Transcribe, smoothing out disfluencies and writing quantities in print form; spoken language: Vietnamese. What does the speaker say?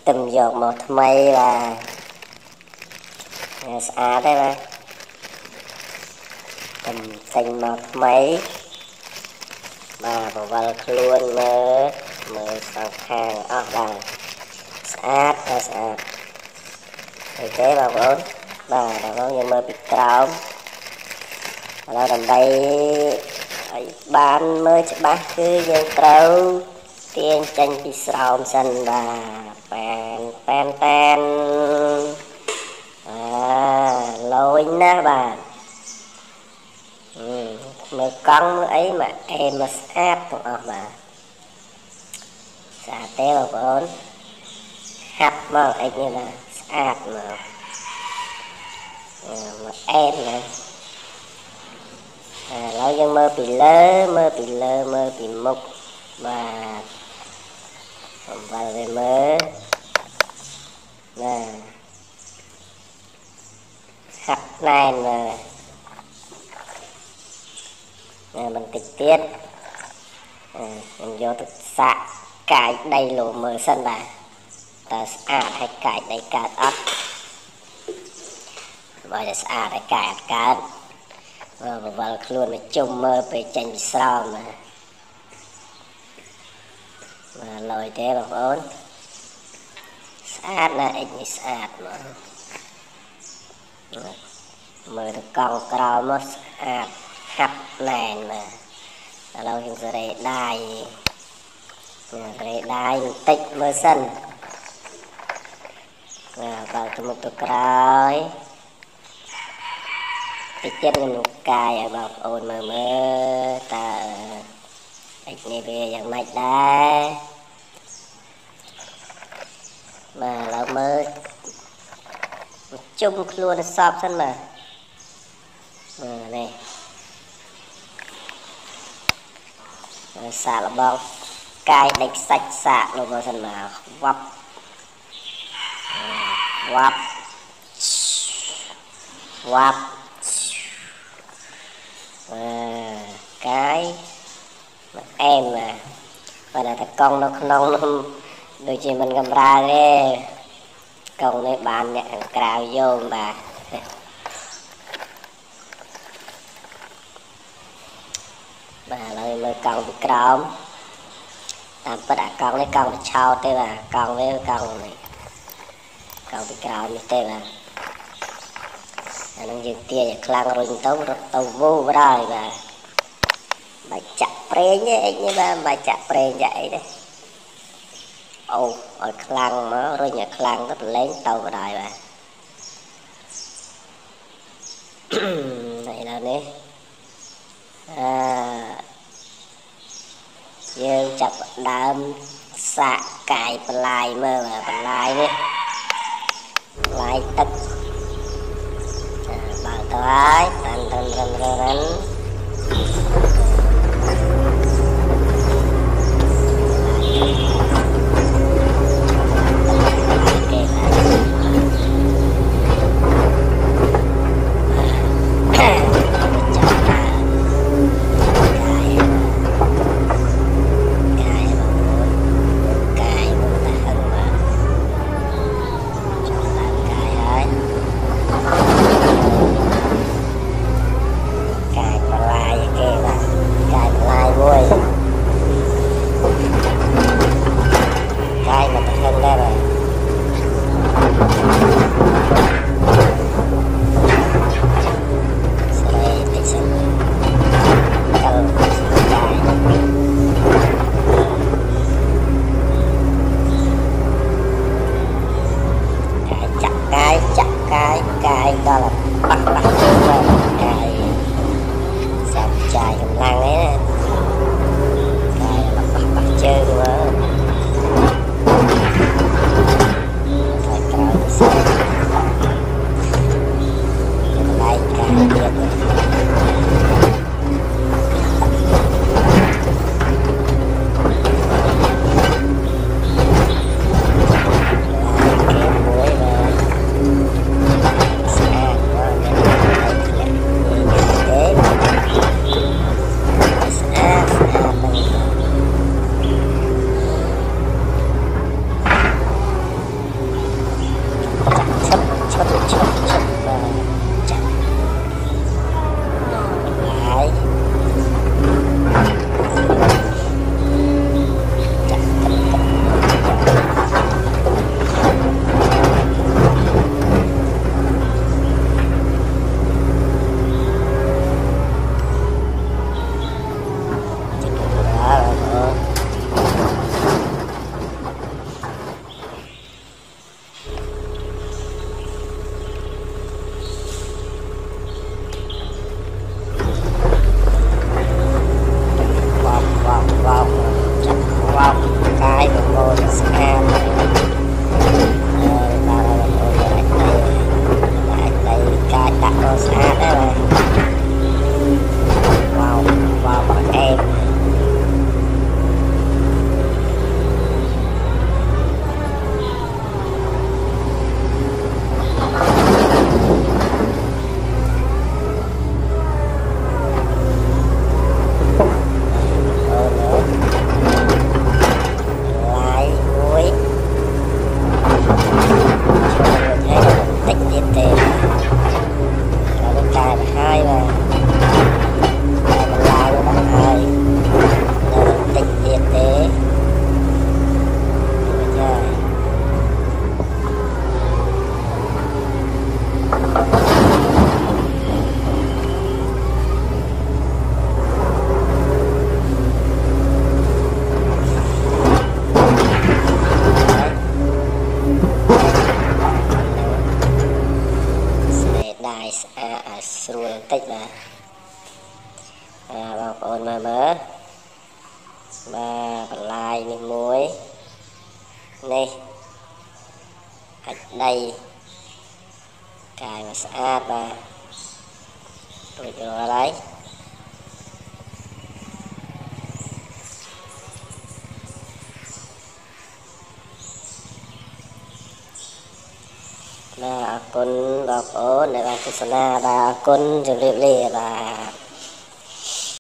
Tùm dột một mây và xa đấy mà tùm xanh một mấy bà vào luôn mơ sang hàng ở bà sát thì thế bà vốn bà đã có những mơ bị trống là đầm đây bán mới cho bác cứ dân trâu tiên tranh bị sòng sân bà pan lôi ná bà mơ con ấy mà em mà sát tụi bà xả té bà vốn hạt mà ấy như là sát mà em nè lâu dân mơ bị mơ bị mục và về mơ nè hạt này nè mình tịch tiết mình vô thực xạ cái đầy lộ mơ sân bà ta hay cái đầy cát ấp bởi là hay cái cát và luôn là chung mơ về tranh bị sao mà lôi thế bà vốn sát là ít như sát mà mơ được con cao mất sát khắp này mà lâu hiện giờ đây đai tích mơ sân vào trong một tụi cái cái chết mình cài ở bọc ồn mơ ta ít này về dạng mạch đá mà lâu mơ chung luôn sọp sân mà này xả là bao cài đánh sạch xạ luôn vào sân mà vấp cái em mà và là con nó không đôi khi mình cầm ra đấy con này bạn nhạc cào vô bà lời con bị crom tạm bất đã con lấy con bị trao thế là con với con này con bị crom như thế là nó dừng tia và khlang rồi tàu vô rồi và bà chặt pre như bà chặt pre vậy đấy ở khlang mà rồi nhà khlang rất lên tàu vào đời bà này là nè dương chặt đám xạ cài bà lai mơ mà bà lai đấy lai tất bảo tới rắn đài sưu tích là vào ôn mà mớ và lại mình muối này đây cài mà sát và rồi đấy là con đọc ôn để bạn sân và con dữ liệu và